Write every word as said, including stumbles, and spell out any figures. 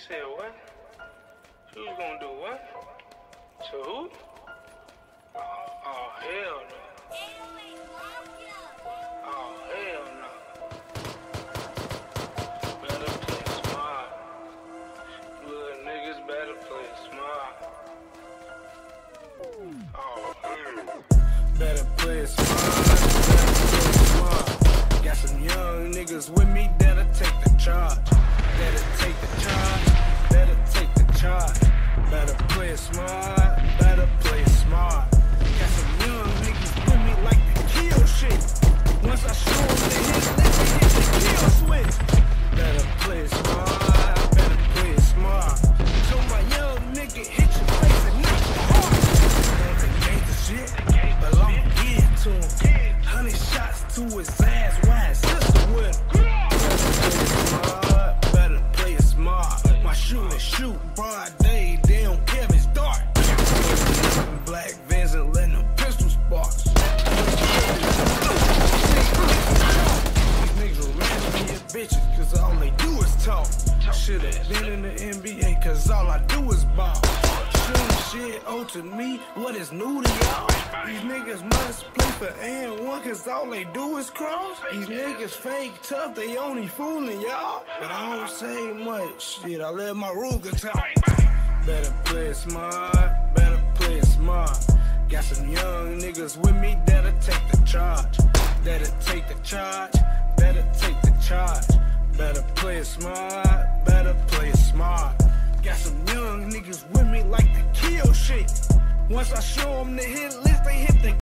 said what? She was gonna do what? To who? Oh, oh hell no. Oh hell no. Better play smart. Little niggas better play smart. Oh, mm. Better play smart. Better play smart. Got some young niggas with me that'll take the charge. Better take the charge. Better take the charge. Better play smart. Better play smart. Got some young niggas with me like the kill shit. Once I show them the hit, let me hit the kill switch. Better play smart. Better play smart. So my young nigga hit your face and knock your heart. They ain't the shit, but I'ma get it to him. Hundred shots to his ass, why his sister with him. Better play it smart. My shooters shoot broad day, they don't care if it's dark. Black Vans and letting them pistol sparks. These niggas random as bitches, cause all they do is talk. Should've been in the N B A, cause all I do is ball. Shooting shit old to me, what is new to y'all? These niggas must play for and one, cause all they do is cross. These niggas fake tough, they only fooling y'all. But I don't say much, shit, I let my Ruger talk. Better play it smart, better play it smart. Got some young niggas with me that'll take the charge. That'll take the charge, better take the charge. Better play it smart, better play it smart. Got some young niggas with me like the kill shit. Once I show them the hit list, they hit the